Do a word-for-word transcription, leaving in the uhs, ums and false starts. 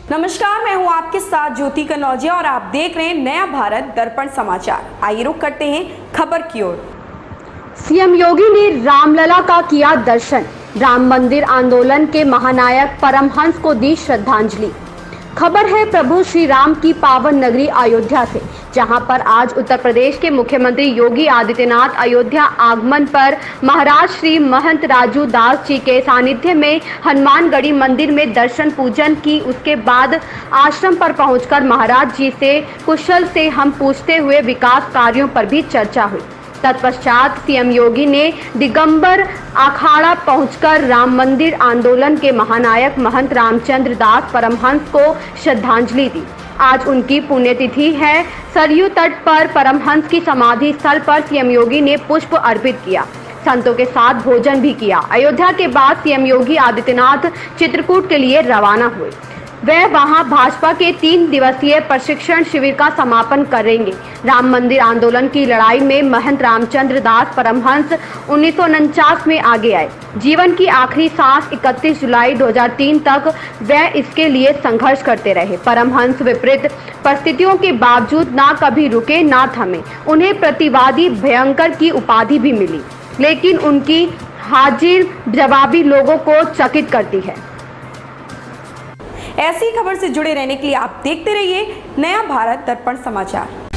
नमस्कार, मैं हूं आपके साथ ज्योति कनौजिया और आप देख रहे हैं नया भारत दर्पण समाचार। आइए रुक करते हैं खबर की ओर। सीएम योगी ने रामलला का किया दर्शन। राम मंदिर आंदोलन के महानायक परमहंस को दी श्रद्धांजलि। खबर है प्रभु श्री राम की पावन नगरी अयोध्या से, जहां पर आज उत्तर प्रदेश के मुख्यमंत्री योगी आदित्यनाथ अयोध्या आगमन पर महाराज श्री महंत राजू दास जी के सानिध्य में हनुमानगढ़ी मंदिर में दर्शन पूजन की। उसके बाद आश्रम पर पहुंचकर महाराज जी से कुशल से हम पूछते हुए विकास कार्यों पर भी चर्चा हुई। तत्पश्चात सीएम योगी ने दिगंबर अखाड़ा पहुंचकर राम मंदिर आंदोलन के महानायक महंत रामचंद्र दास परमहंस को श्रद्धांजलि दी। आज उनकी पुण्यतिथि है। सरयू तट पर परमहंस की समाधि स्थल पर सीएम योगी ने पुष्प अर्पित किया, संतों के साथ भोजन भी किया। अयोध्या के बाद सीएम योगी आदित्यनाथ चित्रकूट के लिए रवाना हुए। वह वहां भाजपा के तीन दिवसीय प्रशिक्षण शिविर का समापन करेंगे। राम मंदिर आंदोलन की लड़ाई में महंत रामचंद्र दास परमहंस उन्नीस सौ उनचास में आगे आए। जीवन की आखिरी सांस इकतीस जुलाई दो हज़ार तीन तक वह इसके लिए संघर्ष करते रहे। परमहंस विपरीत परिस्थितियों के बावजूद ना कभी रुके ना थमे। उन्हें प्रतिवादी भयंकर की उपाधि भी मिली, लेकिन उनकी हाजिर जवाबी लोगों को चकित करती है। ऐसी खबर से जुड़े रहने के लिए आप देखते रहिए नया भारत दर्पण समाचार।